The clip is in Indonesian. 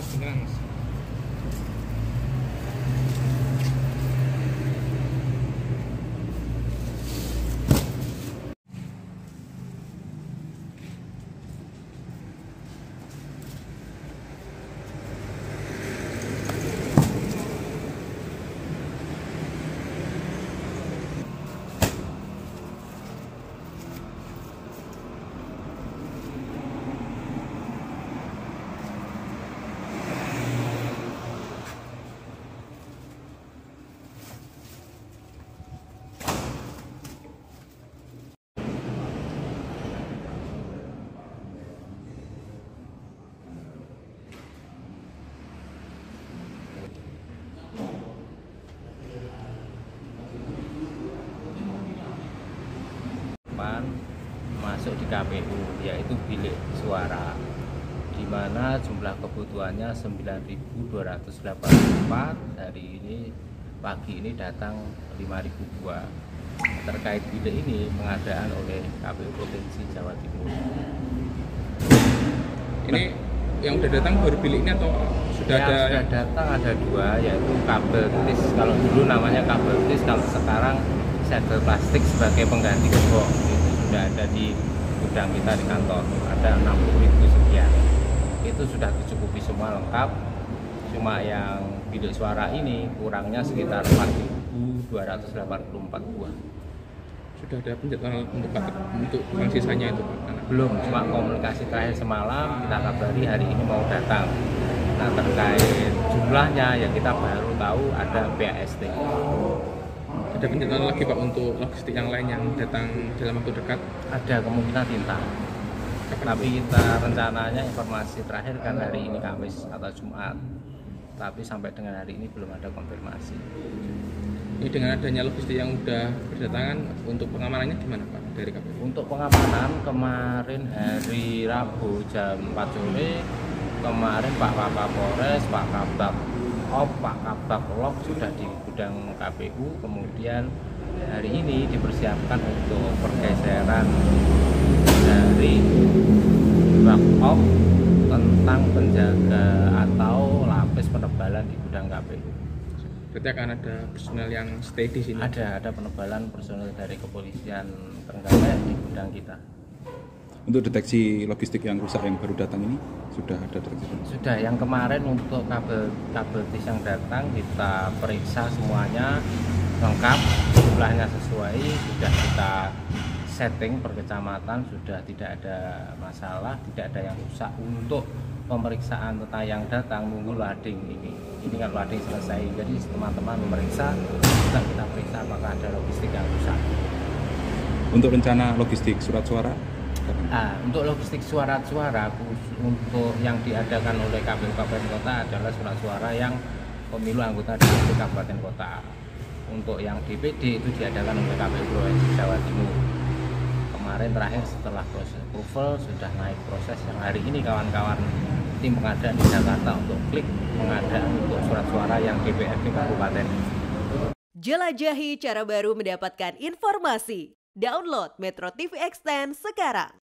mas, beneran mas. Masuk di KPU, yaitu bilik suara, di mana jumlah kebutuhannya 9.284. Hari ini pagi ini datang 5.000 buah. Terkait bilik ini pengadaan oleh KPU Provinsi Jawa Timur. Ini yang udah datang baru bilik ini atau sudah yang ada? Sudah datang ada 2, yaitu kabel tis. Kalau dulu namanya kabel tis, kalau sekarang segel plastik sebagai pengganti gembok. Itu sudah ada di gudang kita di kantor, ada 60.000 sekian. Itu sudah tercukupi semua lengkap. Cuma yang bilik suara ini kurangnya sekitar 4.284 buah. Sudah ada penjadwalan untuk yang sisanya itu Pak? Belum, cuma komunikasi terakhir semalam kita kabari hari ini mau datang. Nah, terkait jumlahnya ya kita baru tahu ada BAST. Ada penjadwalan lagi Pak untuk logistik yang lain yang datang dalam waktu dekat? Ada kemungkinan tinta. Tapi kita rencananya informasi terakhir kan hari ini Kamis atau Jumat. Tapi sampai dengan hari ini belum ada konfirmasi. Ini dengan adanya logistik yang sudah berdatangan, untuk pengamanannya gimana Pak dari KPU? Untuk pengamanan kemarin hari Rabu jam 4 sore, kemarin Pak Kapolres, Pak Kabak Op, Pak Kabak Lok sudah di gudang KPU. Kemudian hari ini dipersiapkan untuk pergeseran dari Bak Op tentang penjaga atau lapis penebalan di gudang KPU. Berarti akan ada personel yang stay di sini? Ada penebalan personel dari kepolisian Trenggalek di gudang kita. Untuk deteksi logistik yang rusak yang baru datang ini sudah ada deteksi? Sudah, yang kemarin untuk kabel tis yang datang kita periksa semuanya lengkap, jumlahnya sesuai, sudah kita setting per kecamatan, sudah tidak ada masalah, tidak ada yang rusak. Untuk pemeriksaan tentang yang datang nunggu loading ini kan loading selesai, jadi teman-teman memeriksa, sudah kita periksa apakah ada logistik yang rusak. Untuk rencana logistik surat suara? Untuk logistik suara-suara untuk yang diadakan oleh KPU Kabupaten Kota adalah surat suara yang pemilu anggota DPD Kabupaten Kota. Untuk yang DPD itu diadakan oleh KPU Provinsi Jawa Timur. Kemarin terakhir setelah proses approval sudah naik proses yang hari ini kawan-kawan tim pengadaan di Jakarta untuk klik pengadaan untuk surat suara yang DPRD Kabupaten. Jelajahi cara baru mendapatkan informasi. Download Metro TV Extend sekarang.